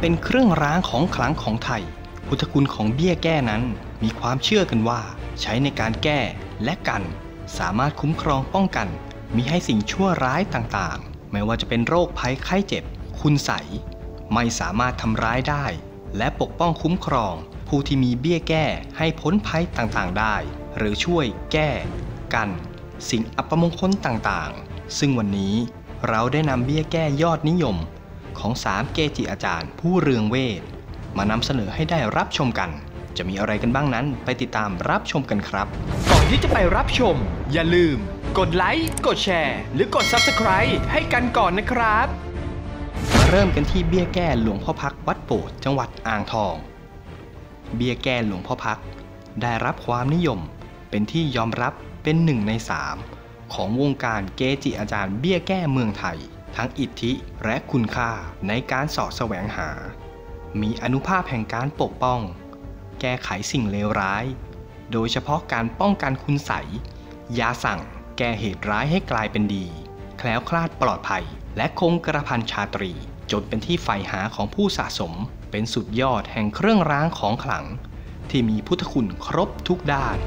เป็นเครื่องรางของขลังของไทยพุทธคุณของเบี้ยแก้นั้นมีความเชื่อกันว่าใช้ในการแก้และกันสามารถคุ้มครองป้องกันมิให้สิ่งชั่วร้ายต่างๆไม่ว่าจะเป็นโรคภัยไข้เจ็บคุณไสยไม่สามารถทำร้ายได้และปกป้องคุ้มครองผู้ที่มีเบี้ยแก้ให้พ้นภัยต่างๆได้หรือช่วยแก้กันสิ่งอัปมงคลต่างๆซึ่งวันนี้เราได้นำเบี้ยแก้ยอดนิยมของ3เกจิอาจารย์ผู้เรืองเวทมานำเสนอให้ได้รับชมกันจะมีอะไรกันบ้างนั้นไปติดตามรับชมกันครับก่อนที่จะไปรับชมอย่าลืมกดไลค์กดแชร์หรือกด Subscribe ให้กันก่อนนะครับมาเริ่มกันที่เบี้ยแก้หลวงพ่อพักวัดโบสถ์จังหวัดอ่างทองเบี้ยแก้หลวงพ่อพักได้รับความนิยมเป็นที่ยอมรับเป็น1 ใน 3ของวงการเกจิอาจารย์เบี้ยแก้เมืองไทยทั้งอิทธิและคุณค่าในการเสาะแสวงหามีอานุภาพแห่งการปกป้องแก้ไขสิ่งเลวร้ายโดยเฉพาะการป้องกันคุณไสยยาสั่งแก้เหตุร้ายให้กลายเป็นดีแคล้วคลาดปลอดภัยและคงกระพันชาตรีจนเป็นที่ใฝ่หาของผู้สะสมเป็นสุดยอดแห่งเครื่องรางของขลังที่มีพุทธคุณครบทุกด้าน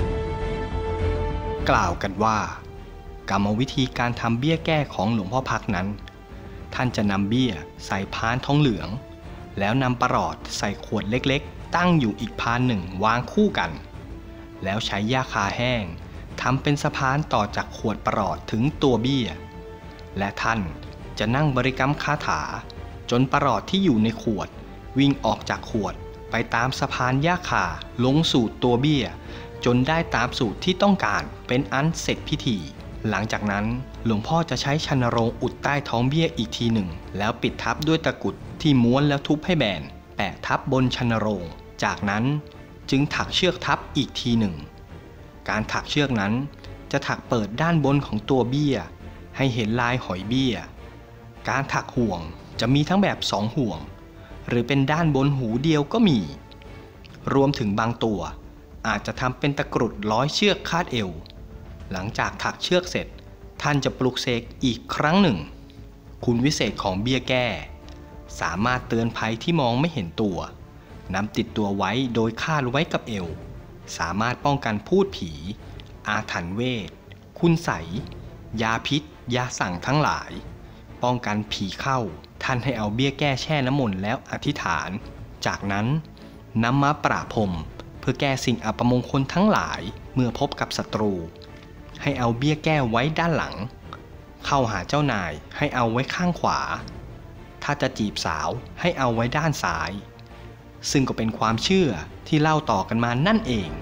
กล่าวกันว่ากรรมวิธีการทำเบี้ยแก้ของหลวงพ่อพักนั้นท่านจะนำเบี้ยใส่พานทองเหลืองแล้วนำประหลอดใส่ขวดเล็กๆตั้งอยู่อีกพานหนึ่งวางคู่กันแล้วใช้หญ้าคาแห้งทำเป็นสะพานต่อจากขวดประหลอดถึงตัวเบี้ยและท่านจะนั่งบริกรรมคาถาจนประหลอดที่อยู่ในขวดวิ่งออกจากขวดไปตามสะพานหญ้าคาลงสู่ตัวเบี้ยจนได้ตามสูตรที่ต้องการเป็นอันเสร็จพิธีหลังจากนั้นหลวงพ่อจะใช้ชันโรงอุดใต้ท้องเบี้ยอีกทีหนึ่งแล้วปิดทับด้วยตะกุดที่ม้วนแล้วทุบให้แบนแปะทับบนชันโรงจากนั้นจึงถักเชือกทับอีกทีหนึ่งการถักเชือกนั้นจะถักเปิดด้านบนของตัวเบี้ยให้เห็นลายหอยเบี้ยการถักห่วงจะมีทั้งแบบ2ห่วงหรือเป็นด้านบนหูเดียวก็มีรวมถึงบางตัวอาจจะทำเป็นตะกรุดร้อยเชือกคาดเอวหลังจากถักเชือกเสร็จท่านจะปลุกเสกอีกครั้งหนึ่งคุณวิเศษของเบี้ยแก้สามารถเตือนภัยที่มองไม่เห็นตัวนำติดตัวไว้โดยคาดไว้กับเอวสามารถป้องกันพูดผีอาถรรพ์เวทคุณไสยยาพิษยาสั่งทั้งหลายป้องกันผีเข้าท่านให้เอาเบี้ยแก้แช่น้ำมนต์แล้วอธิษฐานจากนั้นนำมาประพรมเพื่อแก้สิ่งอัปมงคลทั้งหลายเมื่อพบกับศัตรูให้เอาเบี้ยแก้ไว้ด้านหลังเข้าหาเจ้านายให้เอาไว้ข้างขวาถ้าจะจีบสาวให้เอาไว้ด้านซ้ายซึ่งก็เป็นความเชื่อที่เล่าต่อกันมานั่นเอง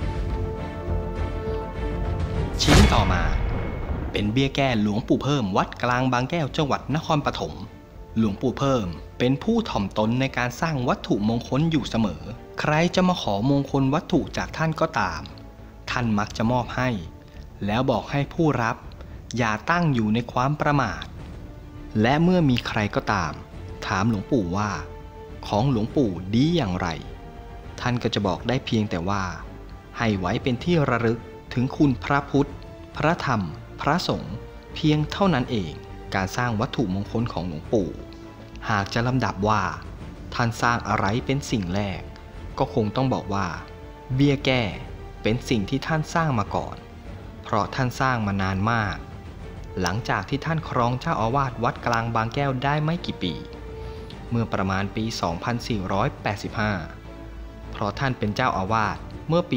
ชิ้นต่อมาเป็นเบี้ยแก้หลวงปู่เพิ่มวัดกลางบางแก้วจังหวัดนครปฐมหลวงปู่เพิ่มเป็นผู้ถ่อมตนในการสร้างวัตถุมงคลอยู่เสมอใครจะมาขอมงคลวัตถุจากท่านก็ตามท่านมักจะมอบให้แล้วบอกให้ผู้รับอย่าตั้งอยู่ในความประมาทและเมื่อมีใครก็ตามถามหลวงปู่ว่าของหลวงปู่ดีอย่างไรท่านก็จะบอกได้เพียงแต่ว่าให้ไว้เป็นที่ระลึกถึงคุณพระพุทธพระธรรมพระสงฆ์เพียงเท่านั้นเองการสร้างวัตถุมงคลของหลวงปู่หากจะลำดับว่าท่านสร้างอะไรเป็นสิ่งแรกก็คงต้องบอกว่าเบี้ยแก้เป็นสิ่งที่ท่านสร้างมาก่อนเพราะท่านสร้างมานานมากหลังจากที่ท่านครองเจ้าอาวาสวัดกลางบางแก้วได้ไม่กี่ปีเมื่อประมาณปี 2485 เพราะท่านเป็นเจ้าอาวาสเมื่อปี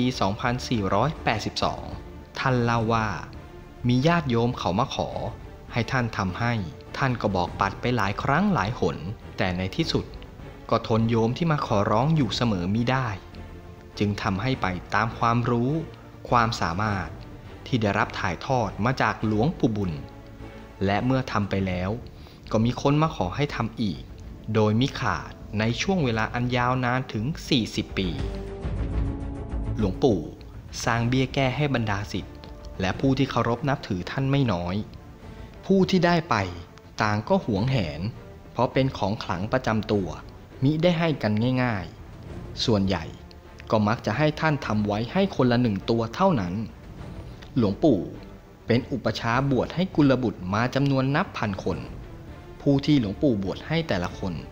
2482 ท่านเล่าว่ามีญาติโยมเขามาขอให้ท่านทำให้ท่านก็บอกปัดไปหลายครั้งหลายหนแต่ในที่สุดก็ทนโยมที่มาขอร้องอยู่เสมอมิได้จึงทำให้ไปตามความรู้ความสามารถที่ได้รับถ่ายทอดมาจากหลวงปู่บุญและเมื่อทำไปแล้วก็มีคนมาขอให้ทำอีกโดยมิขาดในช่วงเวลาอันยาวนานถึง40 ปีหลวงปู่สร้างเบี้ยแก้ให้บรรดาศิษย์และผู้ที่เคารพนับถือท่านไม่น้อยผู้ที่ได้ไปต่างก็หวงแหนเพราะเป็นของขลังประจำตัวมิได้ให้กันง่ายๆส่วนใหญ่ก็มักจะให้ท่านทำไว้ให้คนละ1 ตัวเท่านั้นหลวงปู่เป็นอุปชาบวชให้กุลบุตรมาจำนวนนับพันคนผู้ที่หลวงปู่บวชให้แต่ละคน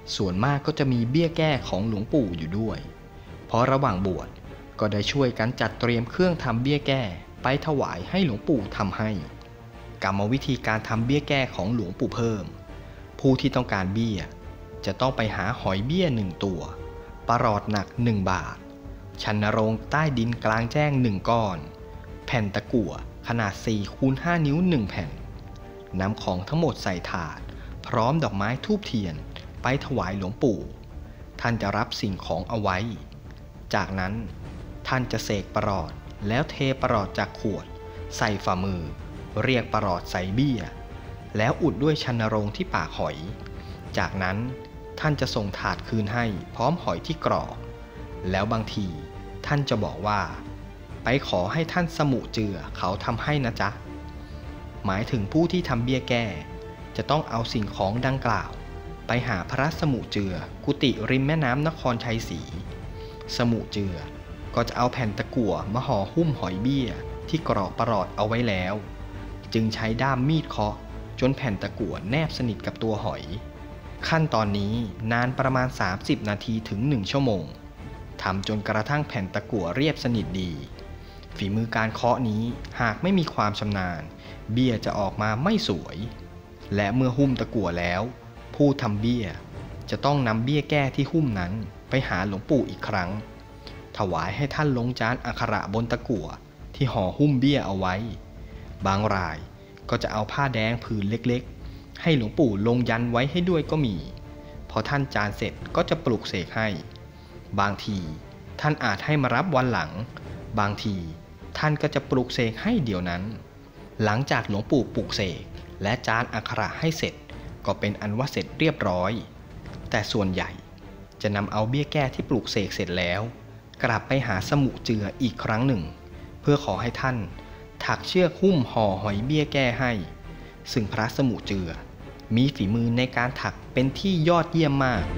ส่วนมากก็จะมีเบี้ยแก้ของหลวงปู่อยู่ด้วยเพราะระหว่างบวชก็ได้ช่วยกันจัดเตรียมเครื่องทำเบี้ยแก้ไปถวายให้หลวงปู่ทำให้กรรมวิธีการทำเบี้ยแก้ของหลวงปู่เพิ่มผู้ที่ต้องการเบี้ยจะต้องไปหาหอยเบี้ย1 ตัวประหลอดหนัก1 บาทชันโรงใต้ดินกลางแจ้ง1 ก้อนแผ่นตะกั่วขนาด4 คูณ 5 นิ้ว1 แผ่นนำของทั้งหมดใส่ถาดพร้อมดอกไม้ธูปเทียนไปถวายหลวงปู่ท่านจะรับสิ่งของเอาไว้จากนั้นท่านจะเสกประหลอดแล้วเทประหลอดจากขวดใส่ฝ่ามือเรียกประหลอดใส่เบี้ยแล้วอุดด้วยชันโรงที่ปากหอยจากนั้นท่านจะส่งถาดคืนให้พร้อมหอยที่กรอกแล้วบางทีท่านจะบอกว่าไปขอให้ท่านสมุเจือเขาทำให้นะจ๊ะหมายถึงผู้ที่ทำเบี้ยแก้จะต้องเอาสิ่งของดังกล่าวไปหาพระสมุเจือกุฏิริมแม่น้ำนครชัยศรีสมุเจือก็จะเอาแผ่นตะกั่วมาห่อหุ้มหอยเบี้ยที่กรอกประหลอดเอาไว้แล้วจึงใช้ด้ามมีดเคาะจนแผ่นตะกั่วแนบสนิทกับตัวหอยขั้นตอนนี้นานประมาณ30 นาทีถึง1 ชั่วโมงทำจนกระทั่งแผ่นตะกั่วเรียบสนิทดีฝีมือการเคาะนี้หากไม่มีความชำนาญเบี้ยจะออกมาไม่สวยและเมื่อหุ้มตะกั่วแล้วผู้ทำเบี้ยจะต้องนำเบี้ยแก้ที่หุ้มนั้นไปหาหลวงปู่อีกครั้งถวายให้ท่านลงจานอักขระบนตะกั่วที่ห่อหุ้มเบี้ยเอาไว้บางรายก็จะเอาผ้าแดงผืนเล็กๆให้หลวงปู่ลงยันไว้ให้ด้วยก็มีพอท่านจานเสร็จก็จะปลุกเสกให้บางทีท่านอาจให้มารับวันหลังบางทีท่านก็จะปลุกเสกให้เดี๋ยวนั้นหลังจากหลวงปู่ปลุกเสกและจานอักขระให้เสร็จก็เป็นอันว่าเสร็จเรียบร้อยแต่ส่วนใหญ่จะนำเอาเบี้ยแก้ที่ปลูกเสกเสร็จแล้วกลับไปหาสมุเจืออีกครั้งหนึ่งเพื่อขอให้ท่านถักเชือกหุ้มห่อหอยเบี้ยแก้ให้ซึ่งพระสมุเจือมีฝีมือในการถักเป็นที่ยอดเยี่ยมมาก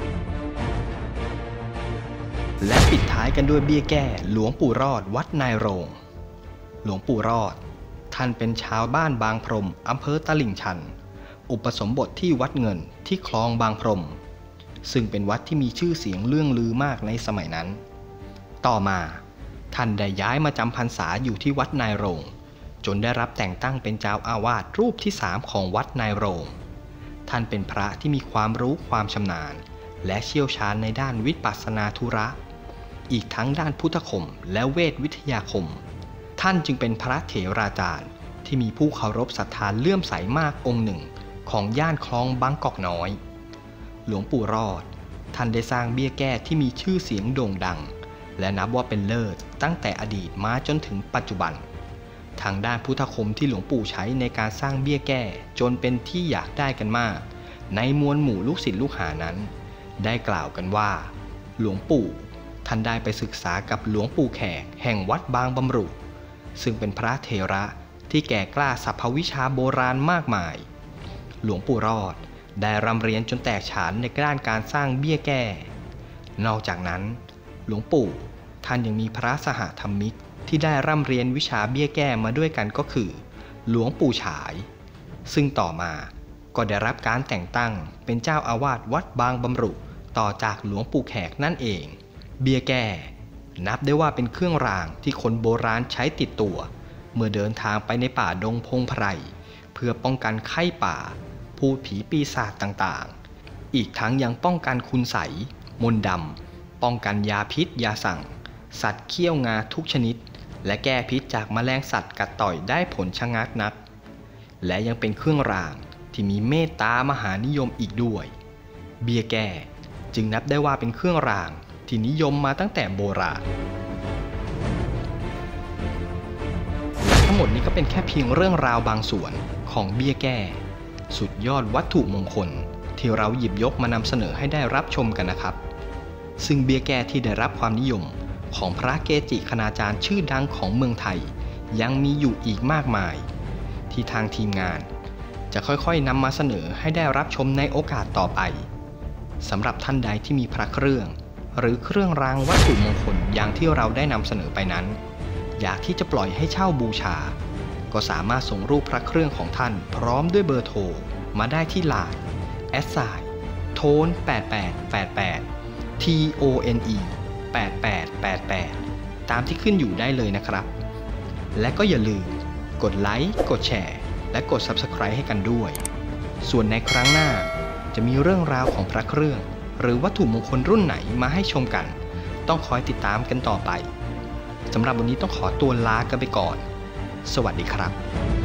และปิดท้ายกันด้วยเบี้ยแก้หลวงปู่รอดวัดนายโรงหลวงปู่รอดท่านเป็นชาวบ้านบางพรมอำเภอตลิ่งชันอุปสมบทที่วัดเงินที่คลองบางพรมซึ่งเป็นวัดที่มีชื่อเสียงเลื่องลือมากในสมัยนั้นต่อมาท่านได้ย้ายมาจำพรรษาอยู่ที่วัดนายโรงจนได้รับแต่งตั้งเป็นเจ้าอาวาสรูปที่3ของวัดนายโรงท่านเป็นพระที่มีความรู้ความชำนาญและเชี่ยวชาญในด้านวิปัสสนาธุระอีกทั้งด้านพุทธคมและเวทวิทยาคมท่านจึงเป็นพระเถราจารย์ที่มีผู้เคารพศรัทธาเลื่อมใสมากองค์หนึ่งของย่านคลองบางกอกน้อยหลวงปู่รอดท่านได้สร้างเบี้ยแก้ที่มีชื่อเสียงโด่งดังและนับว่าเป็นเลิศตั้งแต่อดีตมาจนถึงปัจจุบันทางด้านพุทธคมที่หลวงปู่ใช้ในการสร้างเบี้ยแก้จนเป็นที่อยากได้กันมากในมวลหมู่ลูกศิษย์ลูกหานั้นได้กล่าวกันว่าหลวงปู่ท่านได้ไปศึกษากับหลวงปู่แขกแห่งวัดบางบำรุซึ่งเป็นพระเถระที่แก่กล้าสรรพวิชาโบราณมากมายหลวงปู่รอดได้ร่ำเรียนจนแตกฉานในด้านการสร้างเบี้ยแก้นอกจากนั้นหลวงปู่ท่านยังมีพระสหธรรมิกที่ได้ร่ำเรียนวิชาเบี้ยแก้มาด้วยกันก็คือหลวงปู่ฉายซึ่งต่อมาก็ได้รับการแต่งตั้งเป็นเจ้าอาวาสวัดบางบำรุต่อจากหลวงปู่แขกนั่นเองเบี้ยแก้นับได้ว่าเป็นเครื่องรางที่คนโบราณใช้ติดตัวเมื่อเดินทางไปในป่าดงพงไพรเพื่อป้องกันไข้ป่าพูดผีปีศาจต่างๆอีกทั้งยังป้องกันคุณไสยมนต์ดำป้องกันยาพิษยาสั่งสัตว์เขี้ยวงาทุกชนิดและแก้พิษจากแมลงสัตว์กัดต่อยได้ผลชะงักนักและยังเป็นเครื่องรางที่มีเมตตามหานิยมอีกด้วยเบี้ยแก้จึงนับได้ว่าเป็นเครื่องรางที่นิยมมาตั้งแต่โบราณและทั้งหมดนี้ก็เป็นแค่เพียงเรื่องราวบางส่วนของเบี้ยแก้สุดยอดวัตถุมงคลที่เราหยิบยกมานำเสนอให้ได้รับชมกันนะครับซึ่งเบี้ยแก้ที่ได้รับความนิยมของพระเกจิคณาจารย์ชื่อดังของเมืองไทยยังมีอยู่อีกมากมายที่ทางทีมงานจะค่อยๆนำมาเสนอให้ได้รับชมในโอกาสต่อไปสำหรับท่านใดที่มีพระเครื่องหรือเครื่องรางวัตถุมงคลอย่างที่เราได้นำเสนอไปนั้นอยากที่จะปล่อยให้เช่าบูชาก็สามารถส่งรูปพระเครื่องของท่านพร้อมด้วยเบอร์โทรมาได้ที่ LINE แอดไซน์โท TONE 8888 TONE 8888 ตามที่ขึ้นอยู่ได้เลยนะครับ และก็อย่าลืมกดไลค์กดแชร์และกด Subscribe ให้กันด้วยส่วนในครั้งหน้าจะมีเรื่องราวของพระเครื่องหรือวัตถุมงคลรุ่นไหนมาให้ชมกันต้องคอยติดตามกันต่อไปสำหรับวันนี้ต้องขอตัวลากันไปก่อนสวัสดีครับ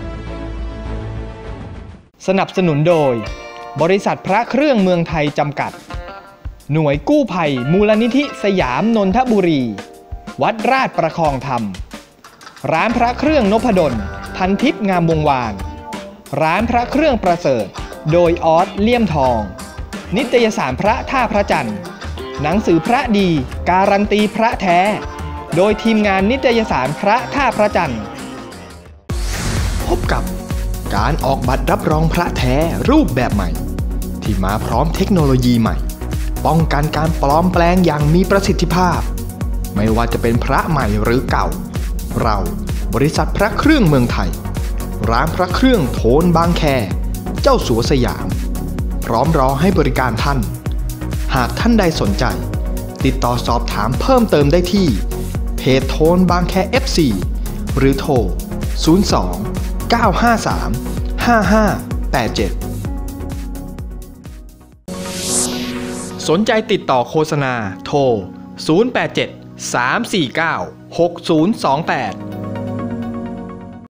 สนับสนุนโดยบริษัทพระเครื่องเมืองไทยจำกัดหน่วยกู้ภัยมูลนิธิสยามนนทบุรีวัดราชประคองธรรมร้านพระเครื่องนพดลพันทิพย์งามวงวานร้านพระเครื่องประเสริฐโดยออสเลี่ยมทองนิตยสารพระท่าพระจันทร์หนังสือพระดีการันตีพระแท้โดยทีมงานนิตยสารพระท่าพระจันทร์พบกับการออกบัตรรับรองพระแท้รูปแบบใหม่ที่มาพร้อมเทคโนโลยีใหม่ป้องกันการปลอมแปลงอย่างมีประสิทธิภาพไม่ว่าจะเป็นพระใหม่หรือเก่าเราบริษัทพระเครื่องเมืองไทยร้านพระเครื่องโทนบางแคเจ้าสัวสยามพร้อมรอให้บริการท่านหากท่านใดสนใจติดต่อสอบถามเพิ่มเติมได้ที่เพจโทนบางแค FC หรือโทร02 953 5587 สนใจติดต่อโฆษณาโทร087 349 6028